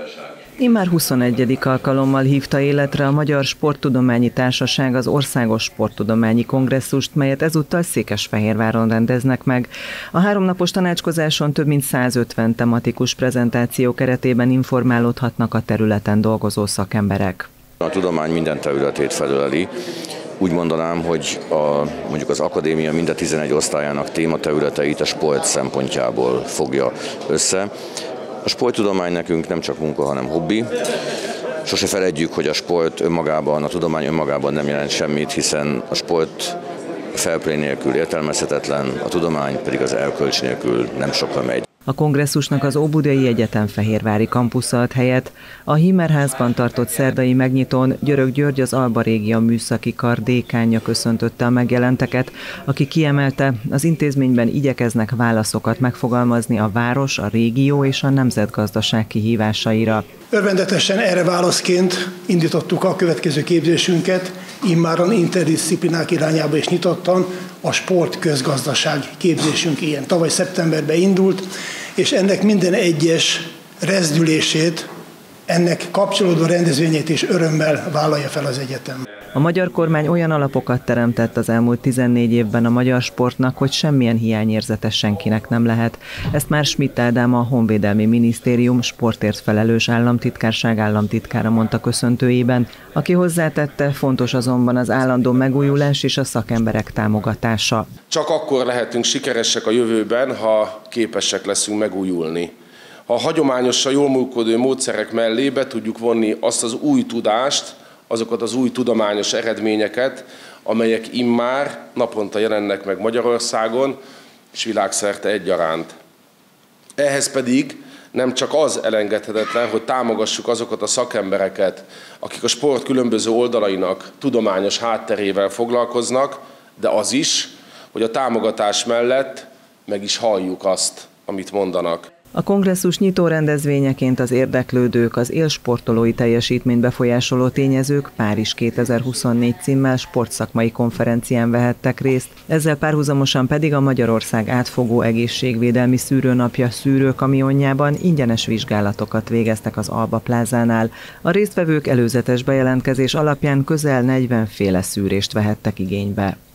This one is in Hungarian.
Immár 21. alkalommal hívta életre a Magyar Sporttudományi Társaság az Országos Sporttudományi Kongresszust, melyet ezúttal Székesfehérváron rendeznek meg. A 3 napos tanácskozáson több mint 150 tematikus prezentáció keretében informálódhatnak a területen dolgozó szakemberek. A tudomány minden területét felöleli. Úgy mondanám, hogy mondjuk az akadémia mind a 11 osztályának tématerületeit a sport szempontjából fogja össze. A sporttudomány nekünk nem csak munka, hanem hobbi. Sose feledjük, hogy a sport önmagában, a tudomány önmagában nem jelent semmit, hiszen a sport fair play nélkül értelmezhetetlen, a tudomány pedig az erkölcs nélkül nem sokra megy. A kongresszusnak az Óbudai Egyetem fehérvári kampusza ad helyet. A Himmerházban tartott szerdai megnyitón Györök György, az Alba Régia Műszaki Kar dékánja köszöntötte a megjelenteket, aki kiemelte, az intézményben igyekeznek válaszokat megfogalmazni a város, a régió és a nemzetgazdaság kihívásaira. Örvendetesen erre válaszként indítottuk a következő képzésünket, immáron interdisziplinák irányába is nyitottan, a sportközgazdaság képzésünk ilyen. Tavaly szeptemberben indult, és ennek minden egyes rezdülését, ennek kapcsolódó rendezvényét is örömmel vállalja fel az egyetem. A magyar kormány olyan alapokat teremtett az elmúlt 14 évben a magyar sportnak, hogy semmilyen hiányérzete senkinek nem lehet. Ezt már Schmidt Ádám, a Honvédelmi Minisztérium sportért felelős államtitkárság államtitkára mondta köszöntőjében, aki hozzátette, fontos azonban az állandó megújulás és a szakemberek támogatása. Csak akkor lehetünk sikeresek a jövőben, ha képesek leszünk megújulni. Ha a hagyományosan jól működő módszerek mellé be tudjuk vonni azt az új tudást, azokat az új tudományos eredményeket, amelyek immár naponta jelennek meg Magyarországon és világszerte egyaránt. Ehhez pedig nem csak az elengedhetetlen, hogy támogassuk azokat a szakembereket, akik a sport különböző oldalainak tudományos hátterével foglalkoznak, de az is, hogy a támogatás mellett meg is halljuk azt, amit mondanak. A kongresszus nyitó rendezvényeként az érdeklődők, az élsportolói teljesítményt befolyásoló tényezők Párizs 2024 címmel sportszakmai konferencián vehettek részt, ezzel párhuzamosan pedig a Magyarország átfogó egészségvédelmi szűrőnapja szűrőkamionjában ingyenes vizsgálatokat végeztek az Alba plázánál. A résztvevők előzetes bejelentkezés alapján közel 40 féle szűrést vehettek igénybe.